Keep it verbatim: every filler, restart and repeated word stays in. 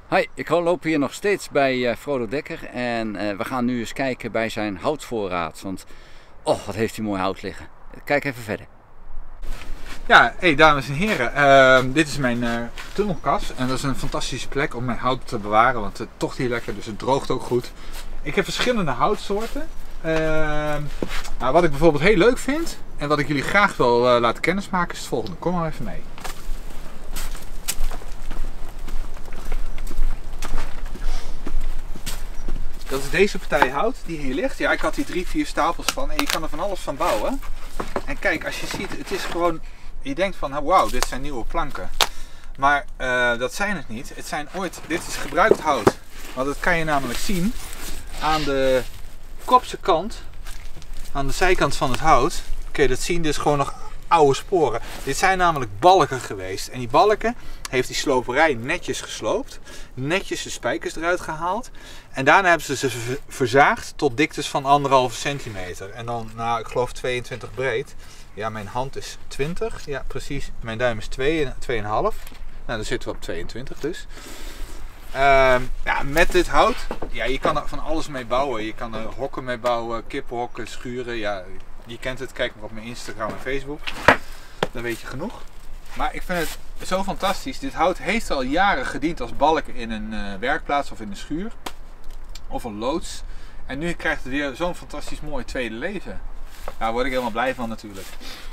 Hi, ik loop hier nog steeds bij uh, Frodo Dekker en uh, we gaan nu eens kijken bij zijn houtvoorraad. Want, oh, wat heeft hij mooi hout liggen. Kijk even verder. Ja, hey dames en heren, uh, dit is mijn uh, tunnelkas en dat is een fantastische plek om mijn hout te bewaren, want het tocht hier lekker, dus het droogt ook goed. Ik heb verschillende houtsoorten. Uh, nou, wat ik bijvoorbeeld heel leuk vind en wat ik jullie graag wil uh, laten kennismaken is het volgende. Kom maar even mee. Dat is deze partij hout die hier ligt. Ja, ik had hier drie, vier stapels van en je kan er van alles van bouwen. En kijk, als je ziet, het is gewoon, je denkt van wauw, dit zijn nieuwe planken. Maar uh, dat zijn het niet. Het zijn ooit, dit is gebruikt hout. Want dat kan je namelijk zien aan de kopse kant, aan de zijkant van het hout. Kun je dat zien, dit is gewoon nog oude sporen. Dit zijn namelijk balken geweest. En die balken heeft die sloperij netjes gesloopt. Netjes de spijkers eruit gehaald. En daarna hebben ze ze verzaagd tot diktes van anderhalve centimeter. En dan, nou ik geloof tweeëntwintig breed. Ja, mijn hand is twintig. Ja, precies. Mijn duim is twee en twee komma vijf. Nou, dan zitten we op tweeëntwintig dus. Uh, ja, met dit hout, ja, je kan er van alles mee bouwen. Je kan er hokken mee bouwen, kippenhokken, schuren. Ja, je kent het, kijk maar op mijn Instagram en Facebook. Dan weet je genoeg. Maar ik vind het zo fantastisch. Dit hout heeft al jaren gediend als balk in een uh, werkplaats of in een schuur. Of een loods. En nu krijgt het weer zo'n fantastisch mooi tweede leven. Daar word ik helemaal blij van natuurlijk.